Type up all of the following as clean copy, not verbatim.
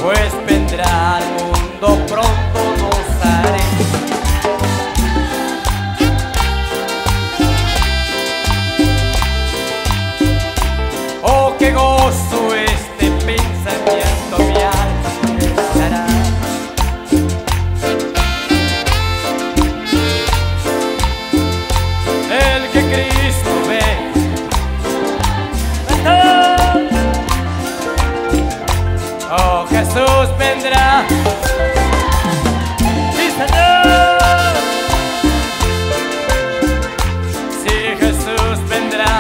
pues vendrá al mundo pronto, nos haré. Oh, qué gozo este pensamiento mi alma estará. El que Cristo ve, oh, Jesús vendrá. Sí, Señor. Sí, Jesús vendrá.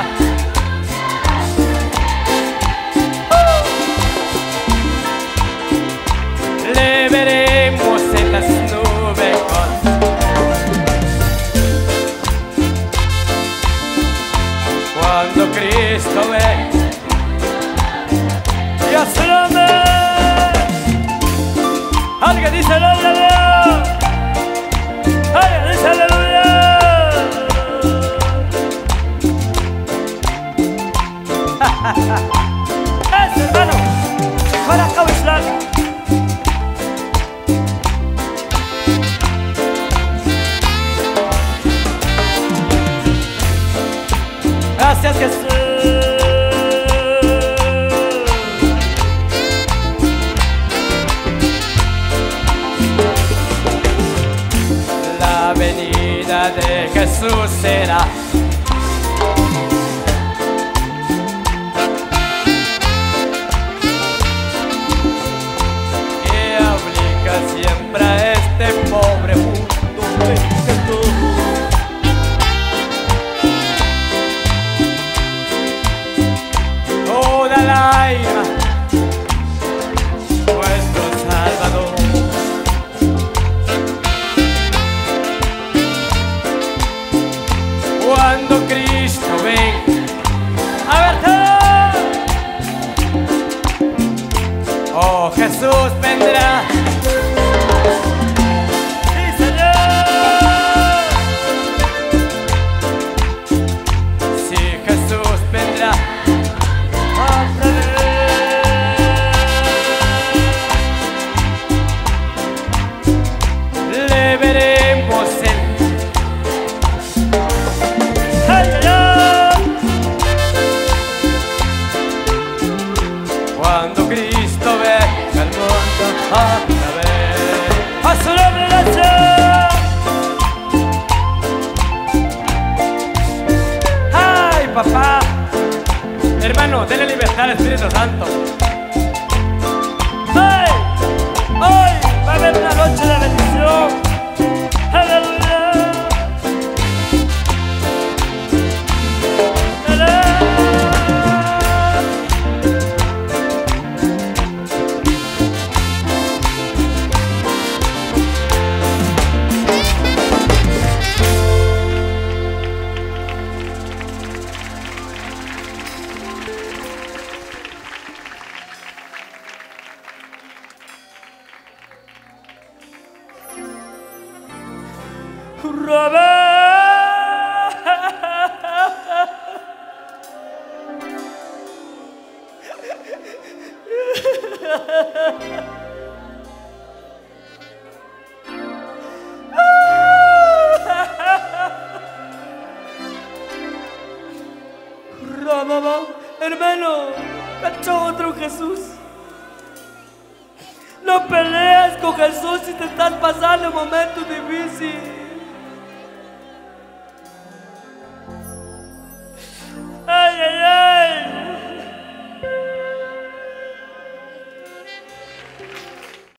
Le veremos en las nubes cuando Cristo ve. Dios lo ve. Alguien dice aleluya. Alguien dice aleluya. Eso, hermano. Para acá, Islam. Gracias, Jesús. La venida de Jesús será que obliga siempre a este pobre mundo. Toda la alma, nuestro Salvador. Cuando Cristo ven, a ver, oh, Jesús vendrá. Sí, Señor. Sí, Jesús vendrá. Le veremos en cuando Cristo ve al mundo otra vez. A su nombre nació. Ay, papá. Hermano, denle libertad al Espíritu Santo. ¡Ay! ¡Hoy va a haber una noche de bendición! ¡Aleluya! Hermano, cacho otro Jesús. No peleas con Jesús si te estás pasando momentos difíciles.